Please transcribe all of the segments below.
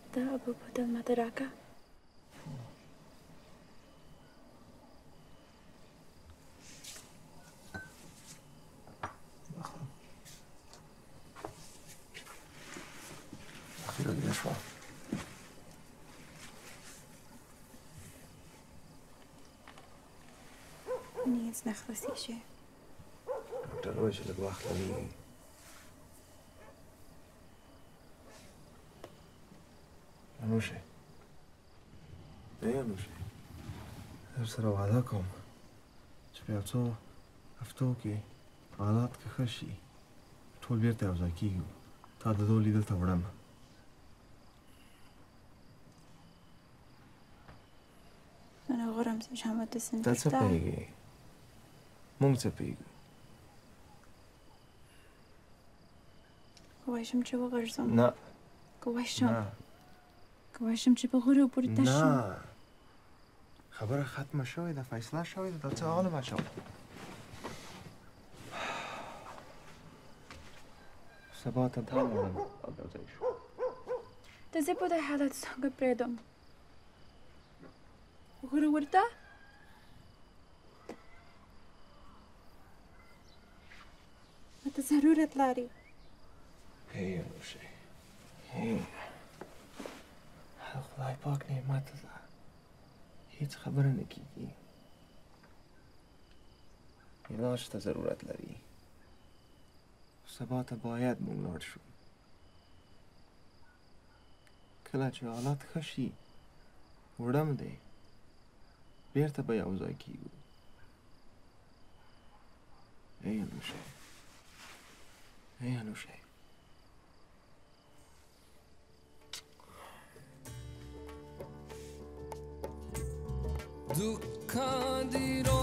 دا ابو بدل ماته راکه. نیز نخلصیشه. ډاکټر وایي چې لږ وخت لګېږي. انوشې انوشې در سره وعده کوم چې په یو څو هفتو کې حالات که ښه شي ټول بېرته یو ځای کېږو. تا د دو لیدل ته وړم. من غورم چې شامت سن ته څه پوهېږې؟ موږ څه پوهېږو؟ کولی شم چې وغورځم. نه کولی شم چې په غوریو پورې تش شم. نه خبره ختمه شوې ده، فیصله شوې ده. دا څه حال بچم؟ سبا ته دا وړم او یو ځای شو. ته زه په دې حالت څنګه پرېږدم؟ وګوره ورته ماته ضرورت لري. هی انوشې هی خدای پاک نعمت ده، هیڅ خبره نه کېږي. علاج ته ضرورت لري. سبا ته باید موږ لاړ شو. کله چې حالات ښه شي وړم دی بېرته به یو ځای کېږو. ای انوشې ای انوشې दुखा दिरो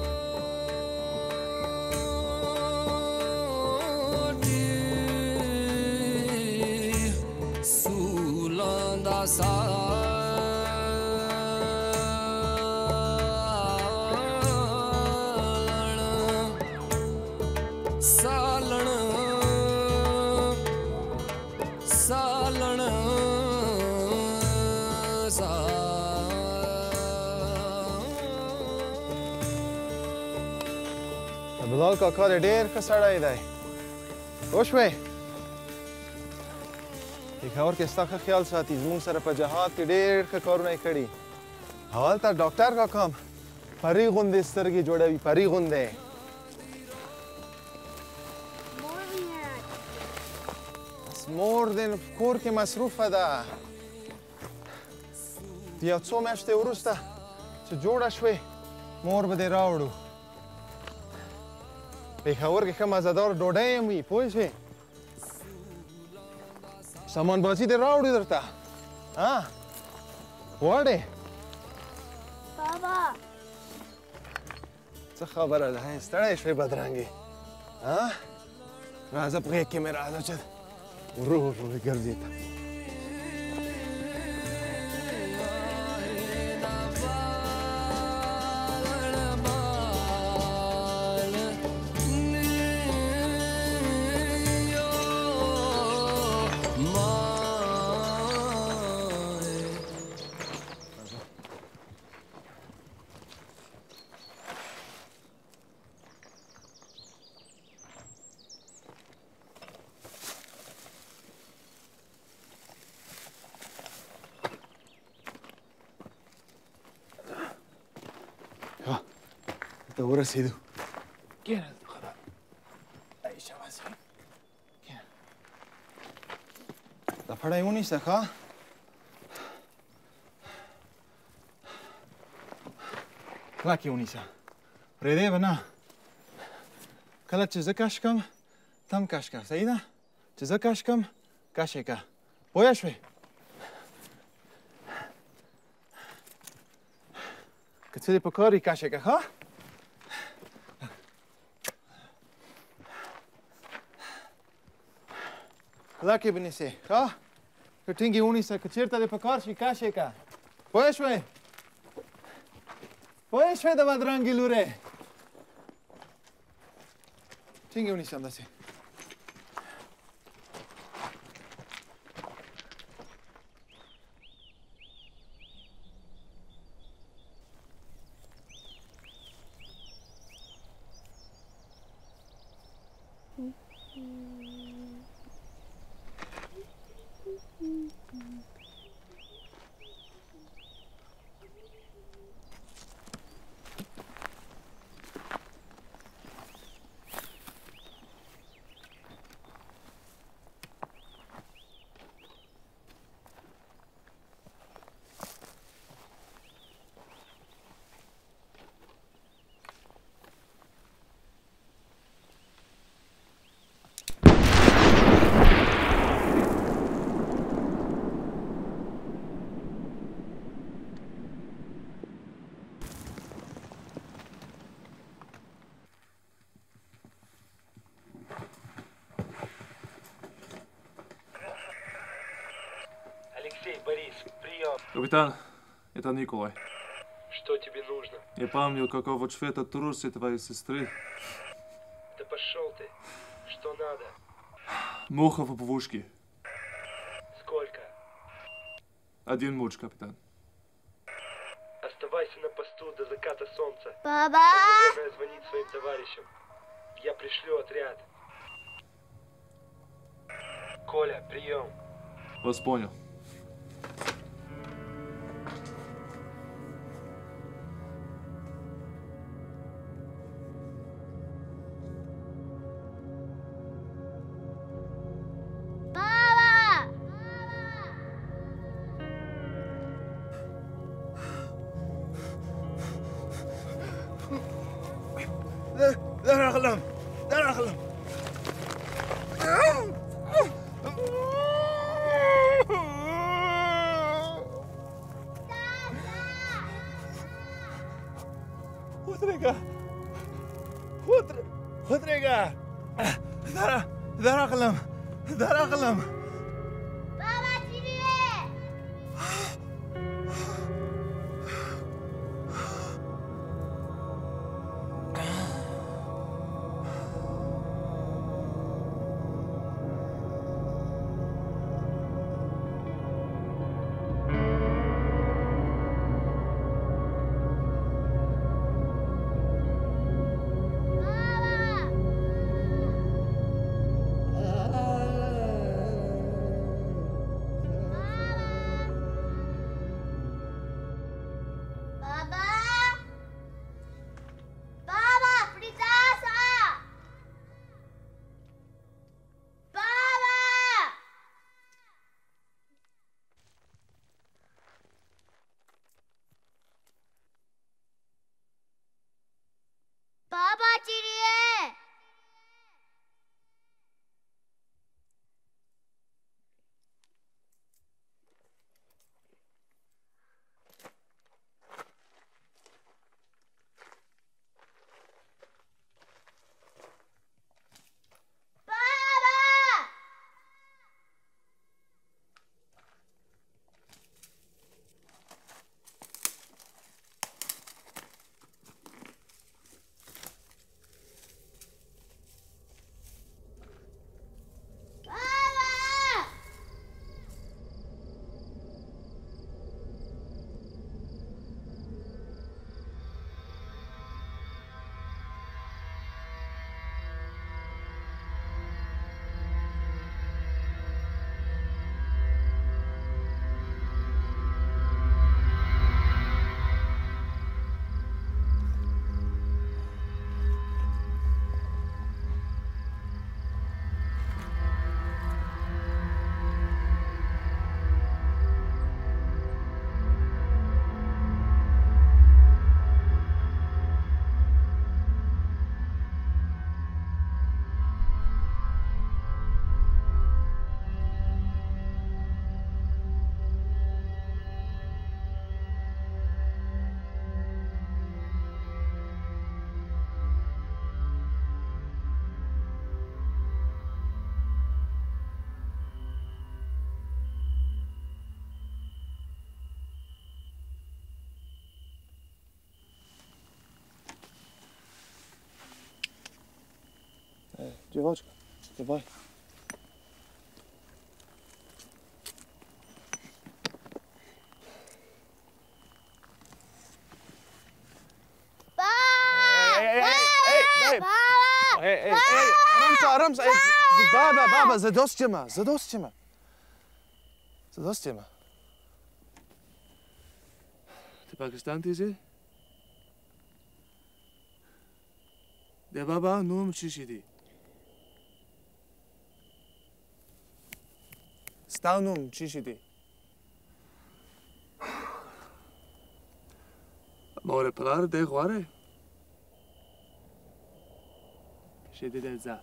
सूलांदा सालण सालण عبدالله کاکا دی ډېر ښه سړی دی. پوه شوې؟ پېښور کې ستا ښه خیال ساتي. زموږ سره په جهاد کې ډېر ښه کارونه یې کړي. هلته ډاکټر کاکا هم پري غوندې سترګې جوړوي، پري غوندې. بس مور دې کور کې مصروفه ده. د یو څو میاشتې وروسته چې جوړه شوې مور به دې راوړو. پېښور کې ښه مزهدار ډوډۍ هم وي. پوه شوې؟ سامان بازي دې راوړو درته. غواړې؟ بابا څه خبره ده؟ ستړی شوې بدرنګې؟ راځه په غېږ کې مې راځه چې ورو ورو ګرځې ته. ته ورسېدو. کېنه خبر ای شاباس کېنه. دا پړی ونیسه ښه. کلک یې ونیسه، پرېږدې به نه. کله چې زه کش کړم ته هم کش کړه. صحیح ده؟ چې زه کش کړم کش یې کړه. پوه شوې؟ که څه دې په کار وي کش یې کړه. ښه؟ کلک یې ونیسې ښه. که ټینګ یې ونیسه. که چېرته دې په کار شي کش یې کړه. پوه شوې؟ پوه شوې د بدرنګې لورې؟ ټینګ یې ونیسه همداسې. Борис, прием. Капитан, это Николай. Что тебе нужно? Я помню, какого цвета трусы твоей сестры. Да пошел ты. Что надо? Муха в опушке. Сколько? 1 муч, капитан. Оставайся на посту до заката солнца. Папа! Наверное, звонить своим товарищам. Я пришлю отряд. Коля, прием. Вас понял. دار أغلم دار أغلم وتريقة وتريقة دار أغلم دار أغلم Девочка, давай. Hey, Aram se... Baba, zadosti ma. Ty Pakistan ty si? De baba, num čishidi. Stav num čishidi. More palar de guare. Shedi delza.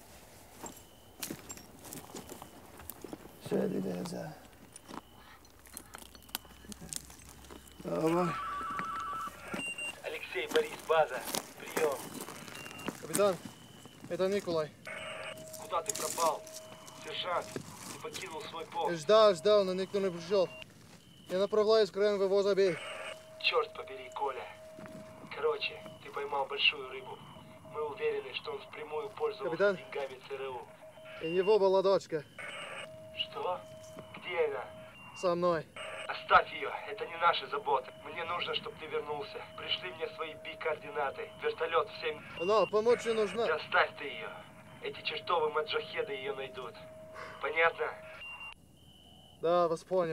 Давай. Алексей, Борис, база. Прием. Капитан, это Николай. Куда ты пропал? Сержант, ты покинул свой пост. Ждал, но никто не пришел. Я направляюсь к району вывоза бей. Черт побери, Коля. Короче, ты поймал большую рыбу. Мы уверены, что он впрямую пользовался Капитан? деньгами ЦРУ. И его была дочка. Что? Где она? Со мной. Оставь ее, это не наша забота. Мне нужно, чтобы ты вернулся. Пришли мне свои координаты. Вертолет в 7. Но помочь ей нужна. Да оставь ты ее. Эти чертовы маджахеды ее найдут. Понятно? Да, вас понял.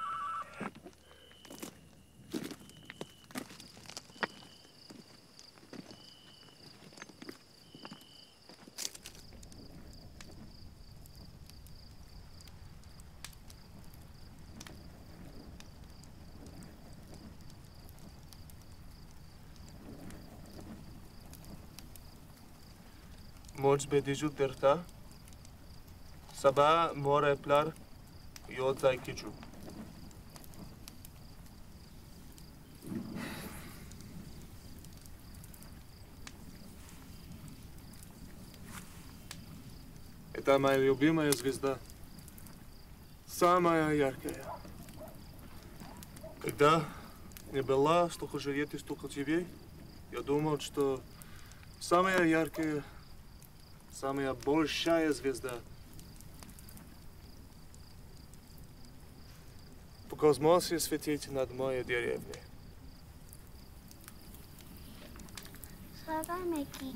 Moç bediju derta, sabah more plar, yodza kichu. Это моя любимая звезда, самая яркая. Когда не была столько же лет и столько тебе, я думал, что самая яркая, самая большая звезда в космосе светит над моей деревней. Словами Кики.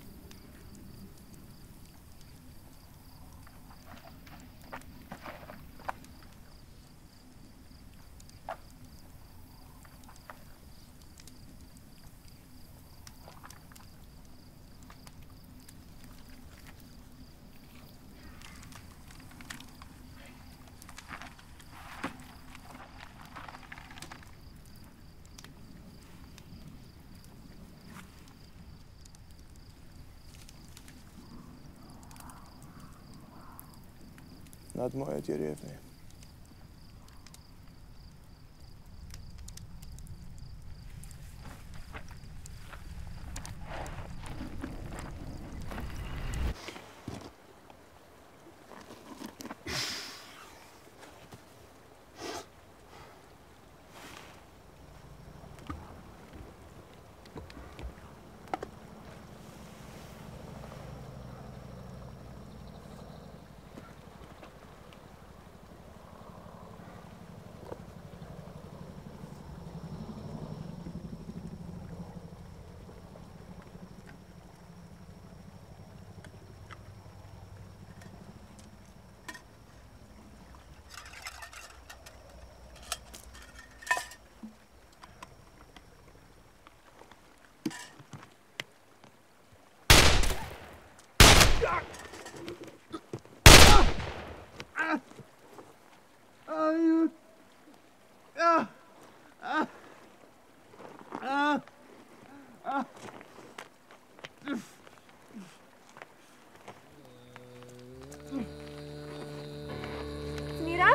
Над моей деревней. Samira?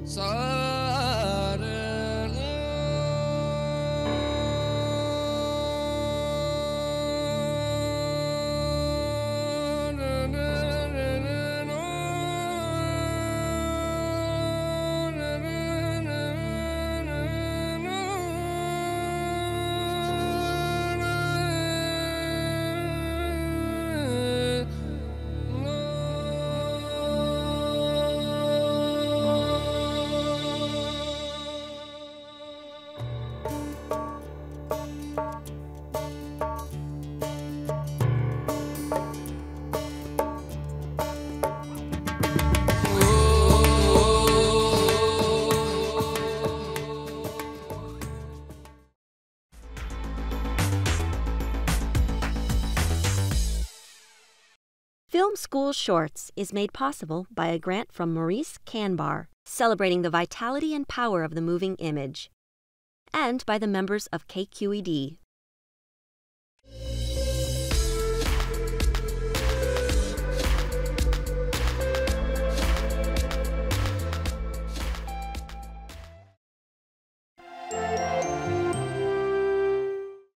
Film School Shorts is made possible by a grant from Maurice Kanbar, celebrating the vitality and power of the moving image, and by the members of KQED.